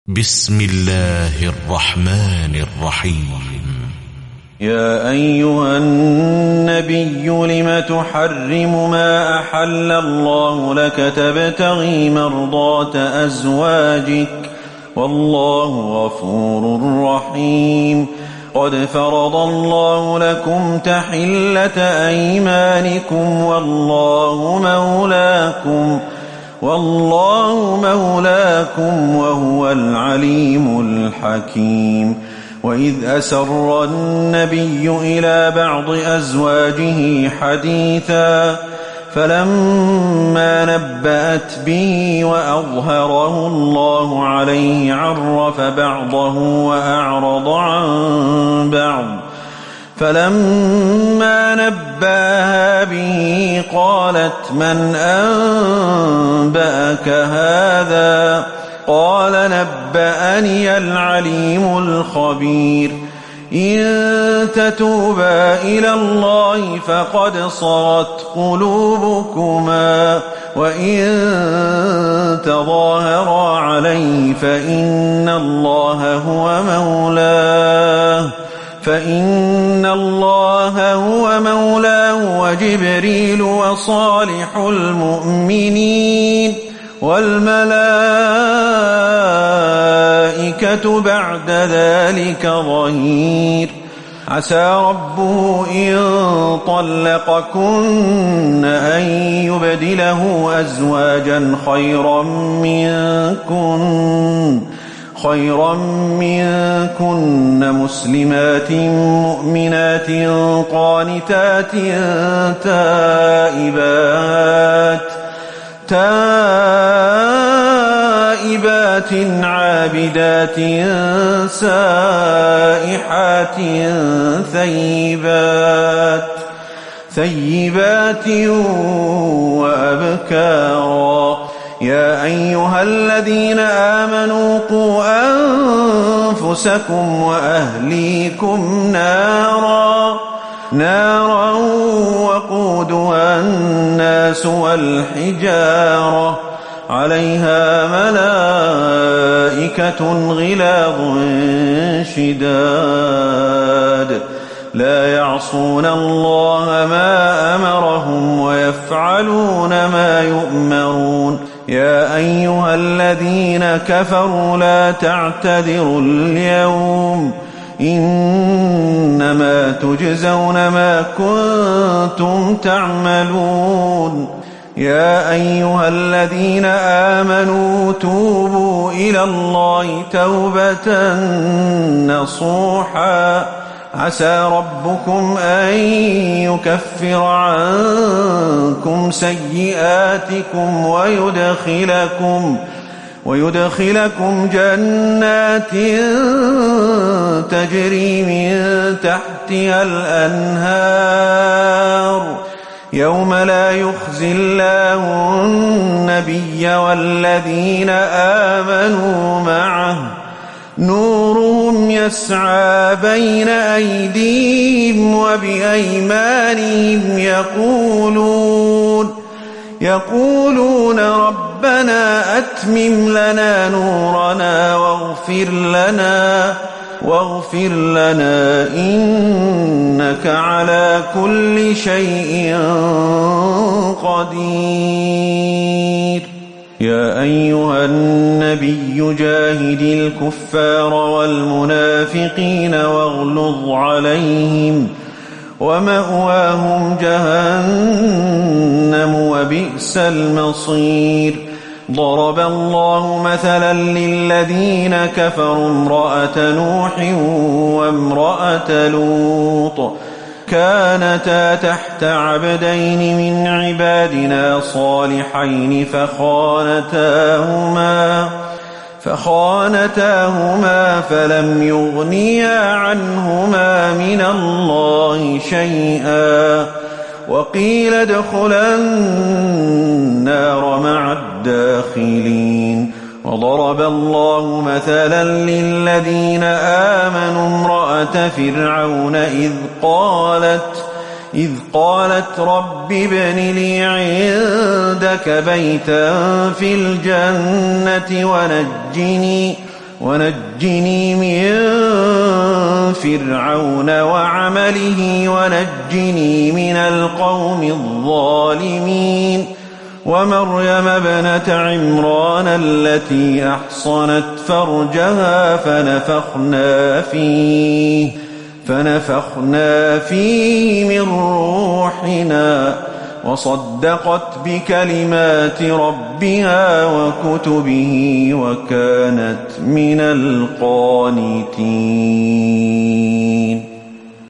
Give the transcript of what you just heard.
بسم الله الرحمن الرحيم. يا أيها النبي لم تحرم ما أحل الله لك تبتغي مرضات أزواجك والله غفور رحيم. قد فرض الله لكم تحلة أيمانكم والله مولاكم وهو العليم الحكيم. وإذ أسر النبي إلى بعض أزواجه حديثا فلما نبأت به وأظهره الله عليه عرف بعضه وأعرض عن بعض. فلما نبأها به قالت من أنبأك هذا؟ قال نبأني العليم الخبير. إن تتوبا إلى الله فقد صغت قلوبكما وإن تظاهرا عليه فإن الله هو مولاه وجبريل وصالح المؤمنين والملائكة بعد ذلك ظهير. عسى ربه إن طلقكن أن يبدله أزواجا خيرا منكن مسلمات مؤمنات قانتات تائبات عابدات سائحات ثيبات وأبكارا. يا أيها الذين آمنوا قوا أنفسكم وأهليكم نارا وقودها الناس والحجارة عليها ملائكة غلاظ شداد لا يعصون الله ما أمرهم ويفعلون ما يؤمرون. يا أيها الذين كفروا لا تعتذروا اليوم إنما تجزون ما كنتم تعملون. يا أيها الذين آمنوا توبوا إلى الله توبة نصوحا عسى ربكم أن يكفر عنكم سيئاتكم ويدخلكم جنات تجري من تحتها الأنهار يوم لا يخزي الله النبي والذين آمنوا معه نورهم يسعى بين أيديهم وبأيمانهم يقولون ربنا أتمم لنا نورنا واغفر لنا إنك على كل شيء قدير. يا أيها النبي جاهد الكفار والمنافقين واغلظ عليهم ومأواهم جهنم وبئس المصير. ضرب الله مثلا للذين كفروا امرأة نوح وامرأة لوط كانتا تحت عبدين من عبادنا صالحين فخانتاهما فلم يغنيا عنهما من الله شيئا وقيل ادخلا النار مع الداخلين. وضرب الله مثلا للذين آمنوا امرأة فرعون إذ قالت رب ابن لي عندك بيتا في الجنة ونجني من فرعون وعمله ونجني من القوم الظالمين ومريم ابنة عمران التي أحصنت فرجها فنفخنا فيه من روحنا وصدقت بكلمات ربها وكتبه وكانت من القانتين.